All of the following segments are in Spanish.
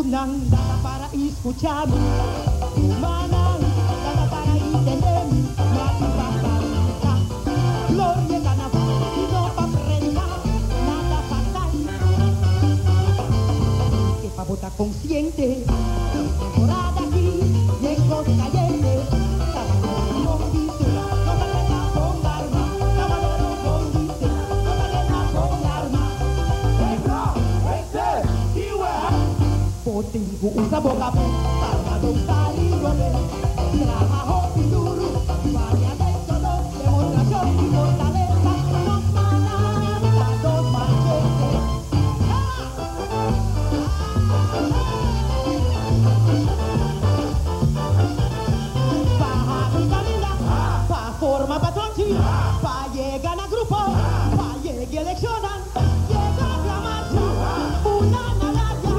unang data para escuchar, manang data para entender, matipaparita, gloria carnaval, y no pa' predicar, nada fatal, que pa' votar consciente, temporada aquí, y en Costa Caliente, caballero con visera, no se queda con arma, caballero con visera, no se queda con arma. Potigo usa boca para gozar y volver. Trabajo y duro, vaya de todo, demostración y fortaleza. Nos mandan dos machetes. Pa' vitamina, pa' forma patronchi, pa' llegar a grupo, pa' llegar eleccionan, llega la marcha, una nalaya.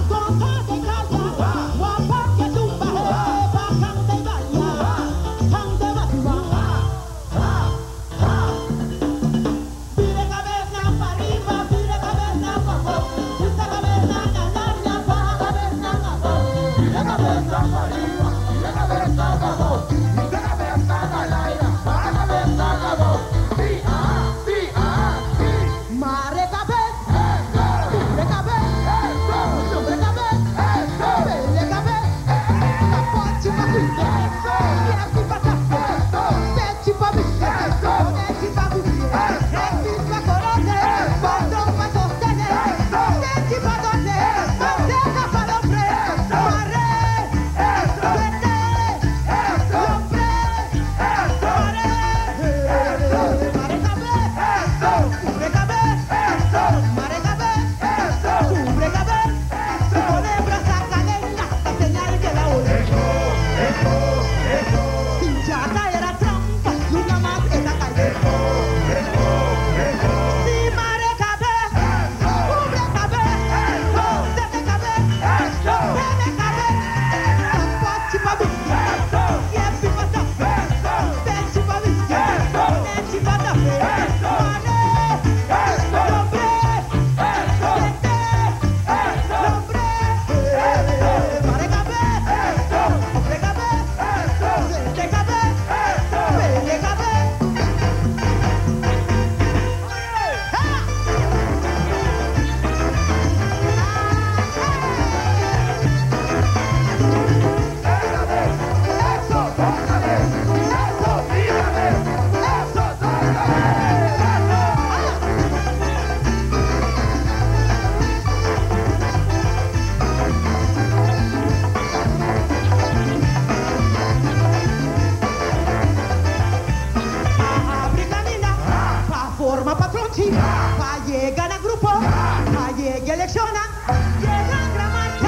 Pa' llegar a grupo, pa' llegar elecciona, llega la marcha,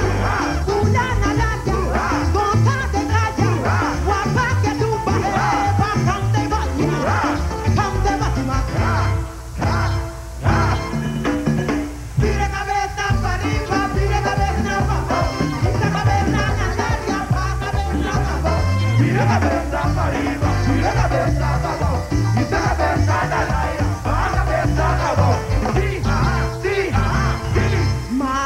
una nalaya, gota de calla, guapa que tumba, pa' cante batima, cante batima. Pire cabeza pa' arriba, pire cabeza pa' abajo, esa cabeza nalaya, pa' cabeza pa' abajo. Pire cabeza pa' arriba, pire cabeza pa' abajo, esa cabeza nalaya.